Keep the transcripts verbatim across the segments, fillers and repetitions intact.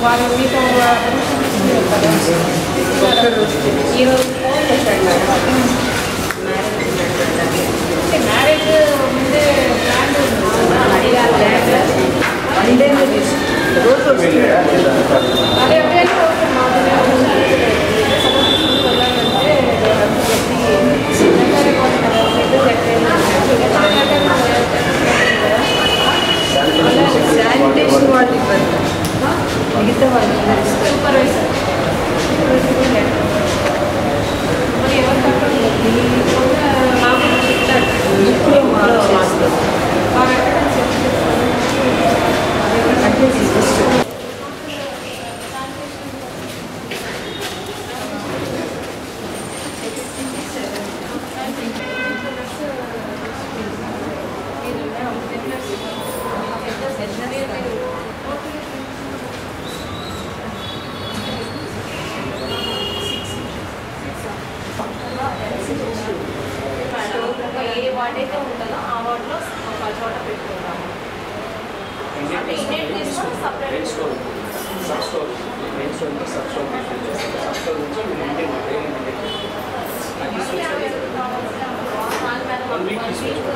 వాళ్ళు మీతో ఈరోజు ఫోన్ చేశాడు మేడం మ్యారేజ్ ముందే ప్లాన్ అడిగారు అదే శానిటేషన్ వాళ్ళు ఇవ్వండి మిగతా వాళ్ళు సూపర్వైజర్ మరి ఎవరు తప్పదు మాకు చెప్తాడు ముఖ్యంలో మాస్టర్ ఏ వార్డ్ అయితే ఉంటుందో ఆ వార్డులో ఒక చోట పెట్టుకుంటాము అంటే ఇండియన్ తీసుకొని separate store sub store main store నుంచి సబ్ స్టోర్ సబ్ స్టోర్ నుంచి Indian one week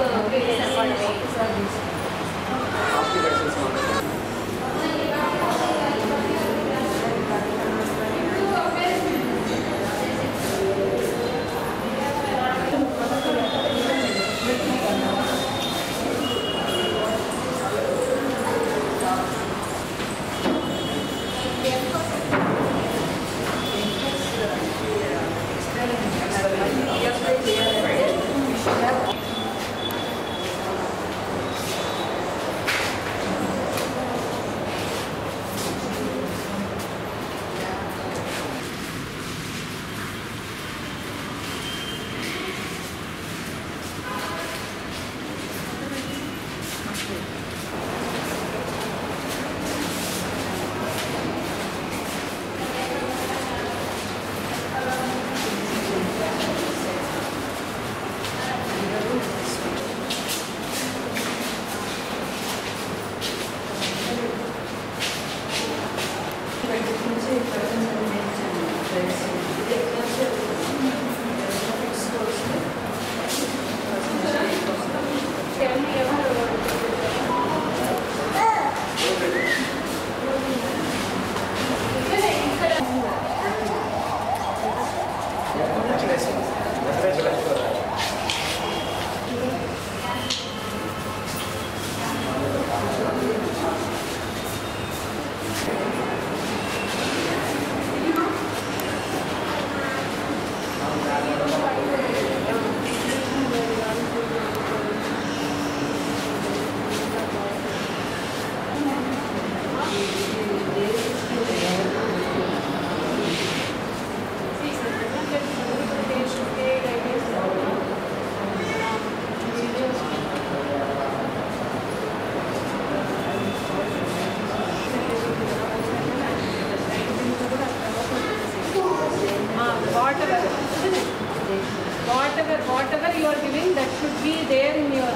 whatever whatever you are giving, that should be there in your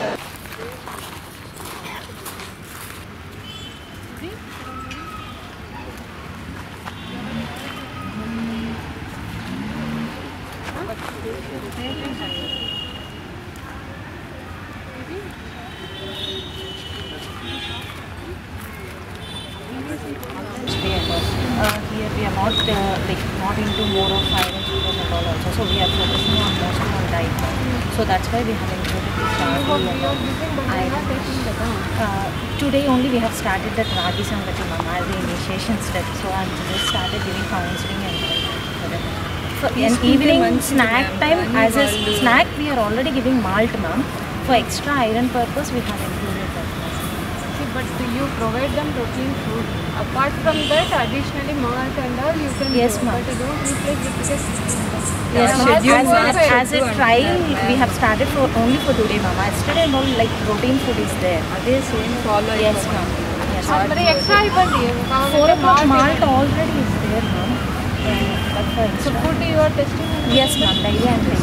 Uh, here we are not uh, like not into more of iron sugar and all also, so we are focusing on mostly on diet. So that's why we have included this iron. Uh, today only we have started that Ragi Sangati Mama as the initiation step. So I just started giving counseling and for an evening snack time. As a snack we are already giving malt, ma'am. For extra iron purpose we have included that. But you provide them protein food. Apart from that, additionally malt and all you can yes, do. But you don't replace it because yes, as, as, as a trial we have started for only for today, ma'am. Yesterday and all like protein food is there. Are they same follow? Yes, ma'am. Yes, ma'am. But extra ibandi. Four o'clock malt already is there, ma'am. So food you are testing? Yes, ma'am. Daily and